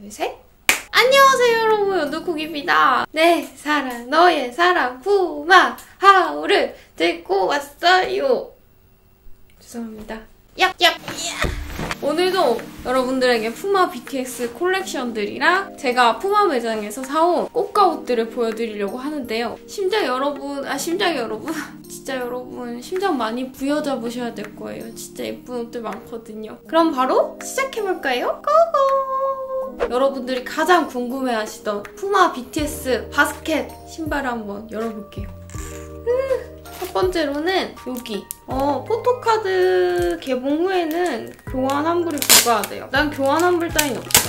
셋! 안녕하세요 여러분, 연두콩입니다. 내 사랑, 너의 사랑 푸마 하울을 들고 왔어요. 죄송합니다. 얍얍! 오늘도 여러분들에게 푸마 BTS 콜렉션들이랑 제가 푸마 매장에서 사온 꽃가 옷들을 보여드리려고 하는데요. 심장 여러분, 진짜 여러분 심장 많이 부여잡으셔야 될 거예요. 진짜 예쁜 옷들 많거든요. 그럼 바로 시작해볼까요? 고고! 여러분들이 가장 궁금해하시던 푸마 BTS 바스켓 신발을 한번 열어볼게요. 첫 번째로는 여기 포토카드 개봉 후에는 교환 환불이 불가하대요. 난 교환 환불 따윈 없어.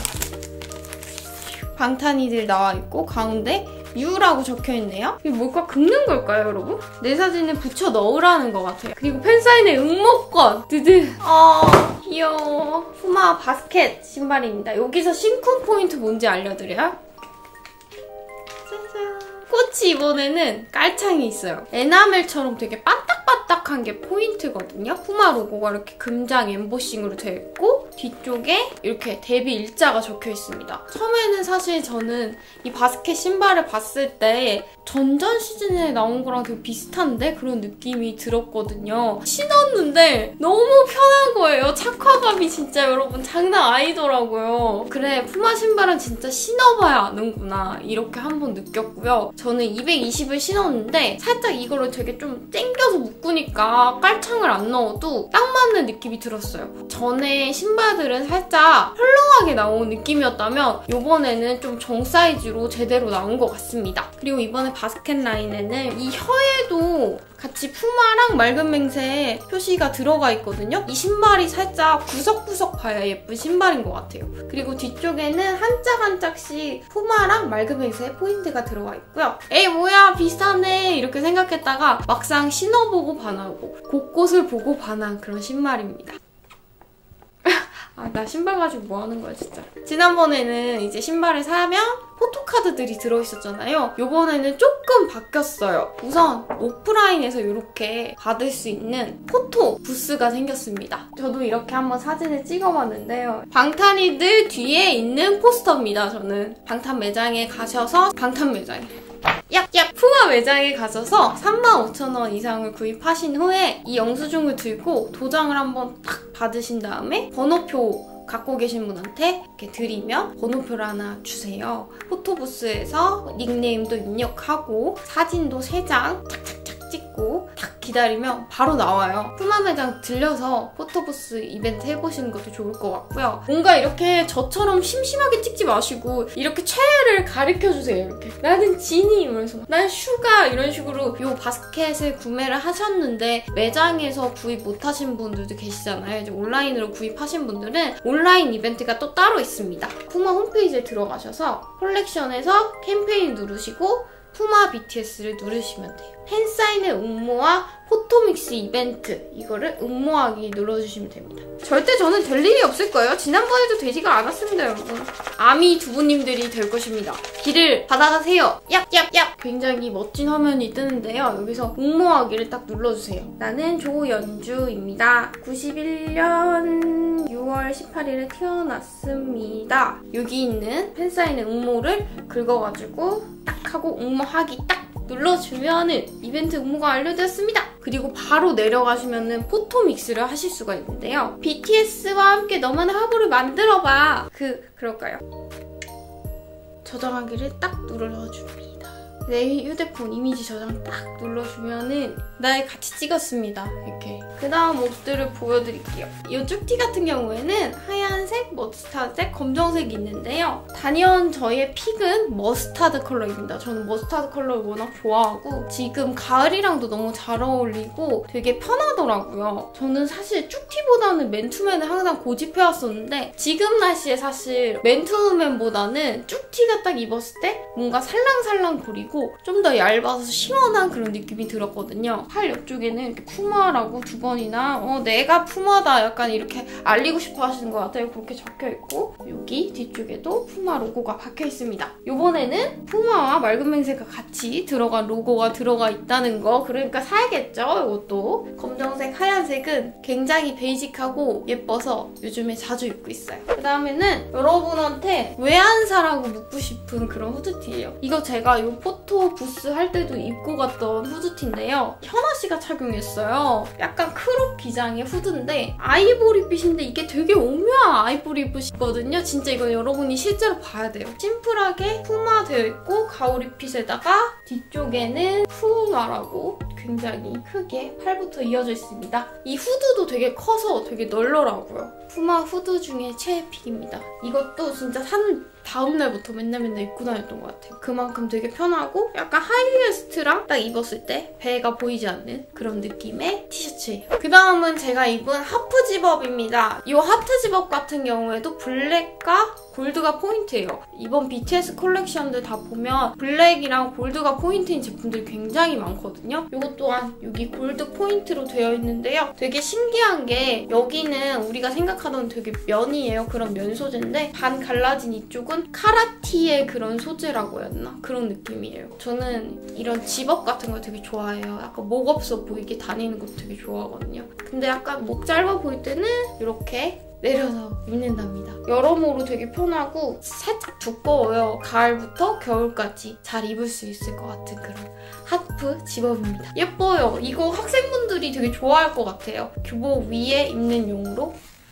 방탄이들 나와있고 가운데 U라고 적혀있네요. 이게 뭘까? 긁는 걸까요, 여러분? 내 사진을 붙여 넣으라는 것 같아요. 그리고 팬사인회 응모권! 드드! 귀여워. 푸마 바스켓 신발입니다. 여기서 심쿵 포인트 뭔지 알려드려요? 짜잔! 꽃이 이번에는 깔창이 있어요. 에나멜처럼 되게 반딱반딱한 게 포인트거든요. 푸마 로고가 이렇게 금장 엠보싱으로 되어 있고 뒤쪽에 이렇게 데뷔 일자가 적혀 있습니다. 처음에는 사실 저는 이 바스켓 신발을 봤을 때 전전 시즌에 나온 거랑 되게 비슷한데? 그런 느낌이 들었거든요. 신었는데 너무 편한 거예요. 착화감이 진짜 여러분 장난 아니더라고요. 그래, 푸마 신발은 진짜 신어봐야 아는구나. 이렇게 한번 느꼈고요. 저는 220을 신었는데 살짝 이거를 되게 좀 당겨서 묶으니까 깔창을 안 넣어도 딱 맞는 느낌이 들었어요. 전에 신발들은 살짝 헐렁하게 나온 느낌이었다면 이번에는 좀 정 사이즈로 제대로 나온 것 같습니다. 그리고 이번에 바스켓 라인에는 이 혀에도 같이 푸마랑 맑은 맹세 표시가 들어가 있거든요. 이 신발이 살짝 구석구석 봐야 예쁜 신발인 것 같아요. 그리고 뒤쪽에는 한 짝 한 짝씩 푸마랑 맑은 맹세 포인트가 들어가 있고요. 에이 뭐야 비슷하네 이렇게 생각했다가 막상 신어보고 반하고 곳곳을 보고 반한 그런 신발입니다. 나 신발 가지고 뭐 하는 거야 진짜. 지난번에는 이제 신발을 사면 포토카드들이 들어있었잖아요. 이번에는 조금 바뀌었어요. 우선 오프라인에서 이렇게 받을 수 있는 포토 부스가 생겼습니다. 저도 이렇게 한번 사진을 찍어봤는데요. 방탄이들 뒤에 있는 포스터입니다. 저는 방탄 매장에 가셔서 푸마 매장에 가셔서 35,000원 이상을 구입하신 후에 이 영수증을 들고 도장을 한번 딱 받으신 다음에 번호표 갖고 계신 분한테 이렇게 드리면 번호표를 하나 주세요. 포토부스에서 닉네임도 입력하고 사진도 3장 착착착 찍고 딱 기다리면 바로 나와요. 푸마 매장 들려서 포토부스 이벤트 해보시는 것도 좋을 것 같고요. 뭔가 이렇게 저처럼 심심하게 찍지 마시고 이렇게 최애를 가르쳐주세요. 이렇게 나는 지니 이러면서 난 슈가 이런 식으로 이 바스켓을 구매를 하셨는데 매장에서 구입 못하신 분들도 계시잖아요. 이제 온라인으로 구입하신 분들은 온라인 이벤트가 또 따로 있습니다. 푸마 홈페이지에 들어가셔서 컬렉션에서 캠페인 누르시고 푸마 BTS를 누르시면 돼요. 팬사인회 응모와 포토믹스 이벤트 이거를 응모하기 눌러주시면 됩니다. 절대 저는 될 일이 없을 거예요. 지난번에도 되지가 않았습니다, 여러분. 아미 두부님들이 될 것입니다. 길을 받아가세요. 얍얍얍! 굉장히 멋진 화면이 뜨는데요. 여기서 응모하기를 딱 눌러주세요. 나는 조연주입니다. 91년 6월 18일에 태어났습니다. 여기 있는 팬사인회 응모를 긁어가지고 딱 하고 응모하기 딱 눌러주면은 이벤트 응모가 완료되었습니다. 그리고 바로 내려가시면은 포토믹스를 하실 수가 있는데요. BTS와 함께 너만의 화보를 만들어봐. 그럴까요? 저장하기를 딱 눌러줍니다. 내 휴대폰 이미지 저장 딱 눌러주면은 날 같이 찍었습니다. 이렇게. 그 다음 옷들을 보여드릴게요. 이 쭉티 같은 경우에는 하얀색, 머스타드색, 검정색이 있는데요. 단연 저의 픽은 머스타드 컬러입니다. 저는 머스타드 컬러를 워낙 좋아하고 지금 가을이랑도 너무 잘 어울리고 되게 편하더라고요. 저는 사실 쭉티보다는 맨투맨을 항상 고집해왔었는데 지금 날씨에 사실 맨투맨보다는 쭉티가 딱 입었을 때 뭔가 살랑살랑 거리고 아니고 좀 더 얇아서 시원한 그런 느낌이 들었거든요. 팔 옆쪽에는 이렇게 푸마라고 2번이나 내가 푸마다 약간 이렇게 알리고 싶어 하시는 것 같아요. 그렇게 적혀있고 여기 뒤쪽에도 푸마 로고가 박혀있습니다. 이번에는 푸마와 맑은 맹세가 같이 들어간 로고가 들어가 있다는 거. 그러니까 사야겠죠? 이것도. 검정색, 하얀색은 굉장히 베이직하고 예뻐서 요즘에 자주 입고 있어요. 그 다음에는 여러분한테 왜 안 사라고 묻고 싶은 그런 후드티예요. 이거 제가 이 포토 부스 할 때도 입고 갔던 후드티인데요. 현아 씨가 착용했어요. 약간 크롭 기장의 후드인데 아이보리빛인데 이게 되게 오묘한 아이보리빛이거든요. 진짜 이건 여러분이 실제로 봐야 돼요. 심플하게 푸마 되어 있고 가오리핏에다가 뒤쪽에는 푸마라고 굉장히 크게 팔부터 이어져 있습니다. 이 후드도 되게 커서 되게 널널하고요. 푸마 후드 중에 최애픽입니다. 이것도 진짜 산 다음날부터 맨날 입고 다녔던 것 같아요. 그만큼 되게 편하고 약간 하이웨스트랑 딱 입었을 때 배가 보이지 않는 그런 느낌의 티셔츠예요. 그 다음은 제가 입은 하프 집업입니다. 이 하프 집업 같은 경우에도 블랙과 골드가 포인트예요. 이번 BTS 컬렉션들 다 보면 블랙이랑 골드가 포인트인 제품들이 굉장히 많거든요. 이것 또한 여기 골드 포인트로 되어 있는데요. 되게 신기한 게 여기는 우리가 생각하던 되게 면이에요. 그런 면 소재인데 반 갈라진 이쪽은 카라티의 그런 소재라고 해야 하나? 그런 느낌이에요. 저는 이런 집업 같은 거 되게 좋아해요. 약간 목 없어 보이게 다니는 것도 되게 좋아하거든요. 근데 약간 목 짧아 보일 때는 이렇게 내려서 입는답니다. 여러모로 되게 편하고 살짝 두꺼워요. 가을부터 겨울까지 잘 입을 수 있을 것 같은 그런 하프 집업입니다. 예뻐요. 이거 학생분들이 되게 좋아할 것 같아요. 교복 위에 입는 용으로.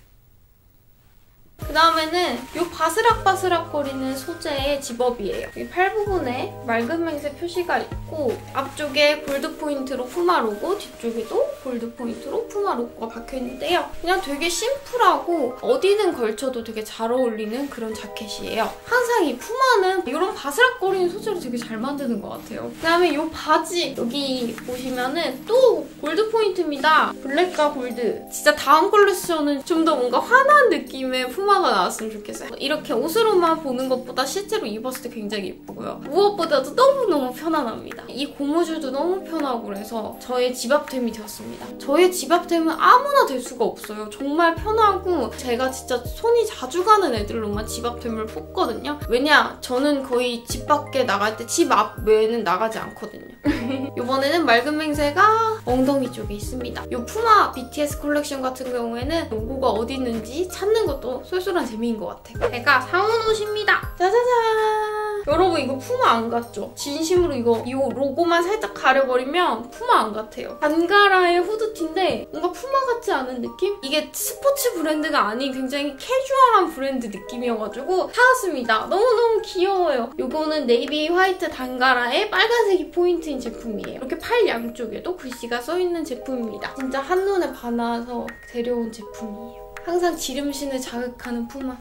그 다음에는 이 바스락바스락거리는 소재의 집업이에요. 이 팔 부분에 맑은 맹세 표시가 있고 앞쪽에 골드 포인트로 푸마 로고, 뒤쪽에도 골드 포인트로 푸마 로고가 박혀있는데요. 그냥 되게 심플하고 어디든 걸쳐도 되게 잘 어울리는 그런 자켓이에요. 항상 이 푸마는 이런 바스락거리는 소재로 되게 잘 만드는 것 같아요. 그 다음에 이 바지 여기 보시면은 또 골드 포인트입니다. 블랙과 골드. 진짜 다음 컬렉션은 좀 더 뭔가 환한 느낌의 푸마가 나왔으면 좋겠어요. 이렇게 옷으로만 보는 것보다 실제로 입었을 때 굉장히 예쁘고요. 무엇보다도 너무너무 편안합니다. 이 고무줄도 너무 편하고 그래서 저의 집합템이 되었습니다. 저의 집합템은 아무나 될 수가 없어요. 정말 편하고 제가 진짜 손이 자주 가는 애들로만 집합템을 뽑거든요. 왜냐? 저는 거의 집 밖에 나갈 때 집 앞 외에는 나가지 않거든요. 이번에는 맑은 맹세가 엉덩이 쪽에 있습니다. 이 푸마 BTS 컬렉션 같은 경우에는 로고가 어디 있는지 찾는 것도 쏠쏠한 재미인 것 같아요. 제가 사온 옷입니다. 짜자잔! 여러분 이거 푸마 안 같죠? 진심으로 이 로고만 살짝 가려버리면 푸마 안 같아요. 안가라의 후드티인데 뭔가 푸마 같지 않은 느낌? 이게 스포츠 브랜드가 아닌 굉장히 캐주얼한 브랜드 느낌이어가지고 사왔습니다. 너무너무 귀여워요. 이거는 네이비 화이트 단가라의 빨간색이 포인트인 제품이에요. 이렇게 팔 양쪽에도 글씨가 써있는 제품입니다. 진짜 한눈에 반해서 데려온 제품이에요. 항상 지름신을 자극하는 푸마.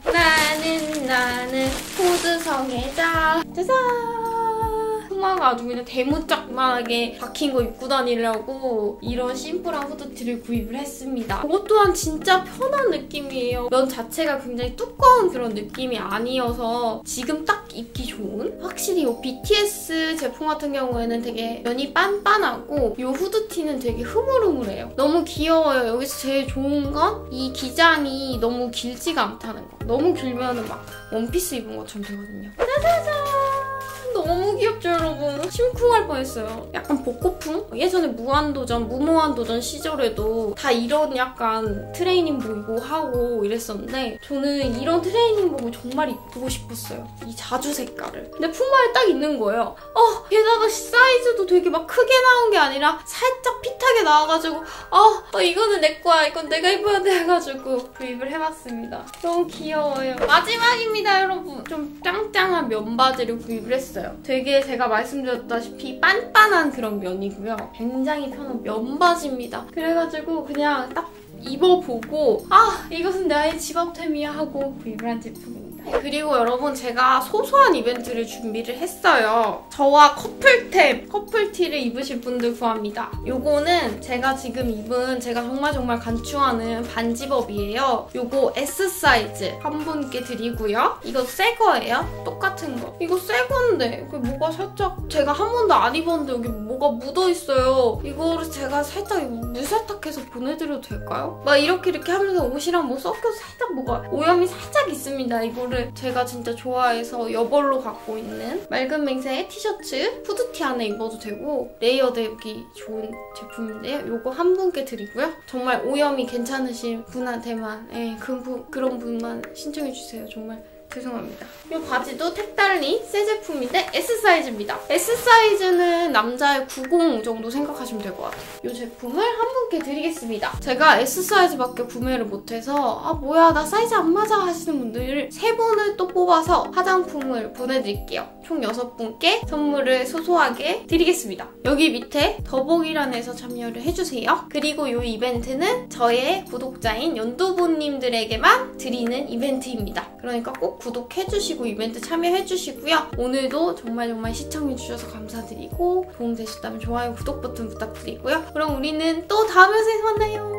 나는 포드성애자. 짜잔! 푸마가 아주 그냥 대문짝만하게 박힌 거 입고 다니려고 이런 심플한 후드티를 구입을 했습니다. 그것 또한 진짜 편한 느낌이에요. 면 자체가 굉장히 두꺼운 그런 느낌이 아니어서 지금 딱 입기 좋은? 확실히 이 BTS 제품 같은 경우에는 되게 면이 빤빤하고 이 후드티는 되게 흐물흐물해요. 너무 귀여워요. 여기서 제일 좋은 건 이 기장이 너무 길지가 않다는 거. 너무 길면은 막 원피스 입은 것처럼 되거든요. 짜자잔! 너무 귀엽죠, 여러분? 심쿵할 뻔했어요. 약간 복고풍? 예전에 무모한도전 시절에도 다 이런 약간 트레이닝복 입고 하고 이랬었는데 저는 이런 트레이닝복을 정말 입고 싶었어요. 이 자주 색깔을. 근데 푸마에 딱 있는 거예요. 게다가 사이즈도 되게 막 크게 나온 게 아니라 살짝 핏하게 나와가지고 이거는 내 거야. 이건 내가 입어야 돼 해가지고 구입을 해봤습니다. 너무 귀여워요. 마지막입니다, 여러분. 좀 짱짱한 면바지를 구입을 했어요. 되게 제가 말씀드렸다시피 빤빤한 그런 면이고요. 굉장히 편한 면바지입니다. 그래가지고 그냥 딱 입어보고 이것은 나의 집합템이야 하고 구입을 한 제품입니다. 그리고 여러분 제가 소소한 이벤트를 준비를 했어요. 저와 커플티를 입으실 분들 구합니다. 요거는 제가 지금 입은 제가 정말 간추하는 반지법이에요. 요거 S 사이즈 한 분께 드리고요. 이거 새 거예요. 똑같은 거. 이거 새 건데 뭐가 살짝 제가 한 번도 안 입었는데 여기 뭐가 묻어있어요. 이거를 제가 살짝 물세탁해서 보내드려도 될까요? 막 이렇게 하면서 옷이랑 뭐 섞여서 살짝 뭐가 오염이 살짝 있습니다. 이거를 제가 진짜 좋아해서 여벌로 갖고 있는 맑은 맹세의 티셔츠 후드티 안에 입어도 되고 레이어드 입기 좋은 제품인데요. 요거 한 분께 드리고요. 정말 오염이 괜찮으신 분한테만 그런 분만 신청해주세요. 정말 죄송합니다. 이 바지도 택달리 새 제품인데 S 사이즈입니다. S 사이즈는 남자의 90 정도 생각하시면 될 것 같아요. 이 제품을 한 분께 드리겠습니다. 제가 S 사이즈밖에 구매를 못해서 뭐야 나 사이즈 안 맞아 하시는 분들 3분을 또 뽑아서 화장품을 보내드릴게요. 총 6분께 선물을 소소하게 드리겠습니다. 여기 밑에 더보기란에서 참여를 해주세요. 그리고 이 이벤트는 저의 구독자인 연두부님들에게만 드리는 이벤트입니다. 그러니까 꼭 구독해주시고 이벤트 참여해주시고요. 오늘도 정말 시청해주셔서 감사드리고 도움되셨다면 좋아요, 구독 버튼 부탁드리고요. 그럼 우리는 또 다음 영상에서 만나요.